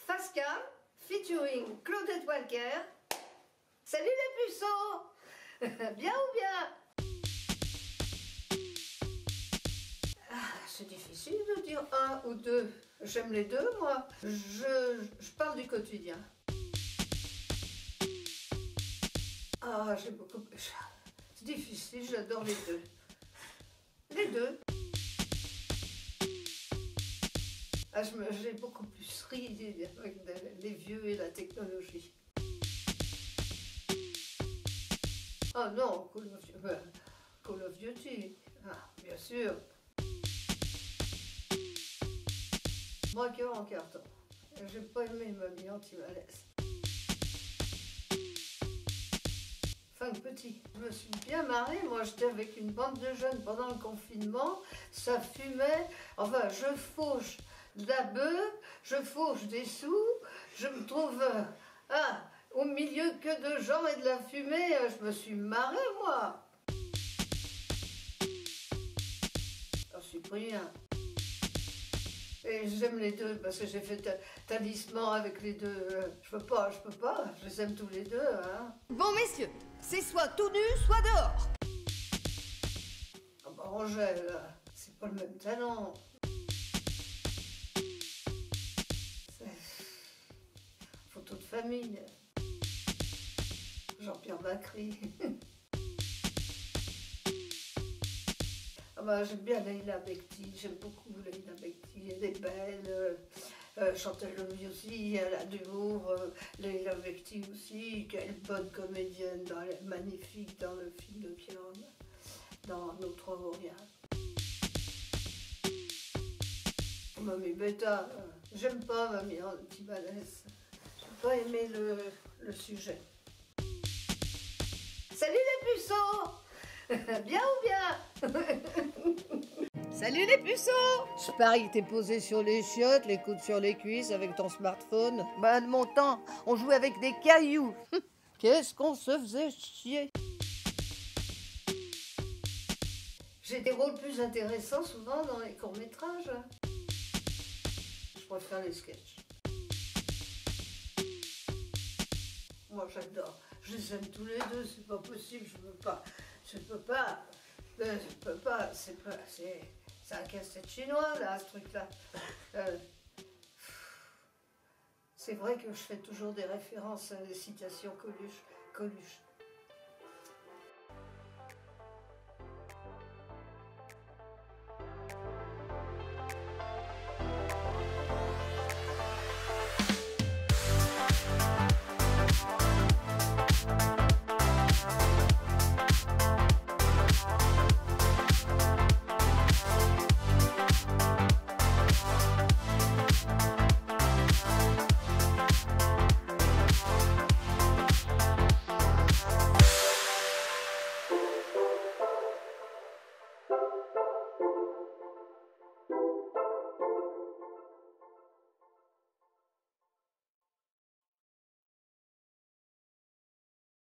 Facecam, featuring Claudette Walker. Salut les puceaux. Bien ou bien? C'est difficile de dire un ou deux. J'aime les deux, moi. Je parle du quotidien. J'ai beaucoup... C'est difficile, j'adore les deux. Les deux. J'ai beaucoup plus ri avec les vieux et la technologie. Ah non, Call of Duty, bien sûr. Moi, cœur en carton. J'ai pas aimé Mamie Anti-Malaise. Enfin, petit. Je me suis bien marrée. Moi, j'étais avec une bande de jeunes pendant le confinement. Ça fumait. Enfin, je fauche de la bœuf, je fauche des sous. Je me trouve au milieu que de gens et de la fumée. Je me suis marrée, moi. J'en suis pour rien. Et j'aime les deux parce que j'ai fait talisman avec les deux. Je peux pas. Je les aime tous les deux. Hein. Bon, messieurs, c'est soit tout nu, soit dehors. Ah bah, Angèle, c'est pas le même talent. Photo de famille. Jean-Pierre Bacry. J'aime bien Leïla Bekti, j'aime beaucoup Leïla Bekti, elle est belle, Chantal Lobby aussi, elle a de l'humour, Leïla Bekti aussi, quelle bonne comédienne, magnifique dans le film de Kian, dans Notre Orient. Mamie Beta, j'aime pas Mamie Anti-Malaise, j'ai pas aimé le sujet. Salut les puceaux. Bien ou bien? Salut les puceaux. Je parie que t'es posé sur les chiottes, les coudes sur les cuisses avec ton smartphone. Bah, de mon temps, on jouait avec des cailloux. Qu'est-ce qu'on se faisait chier. J'ai des rôles plus intéressants souvent dans les courts-métrages. Je préfère les sketchs. Moi j'adore. Je les aime tous les deux, c'est pas possible, je peux pas. C'est un casse-tête chinois là, ce truc-là. C'est vrai que je fais toujours des références à des citations Coluche.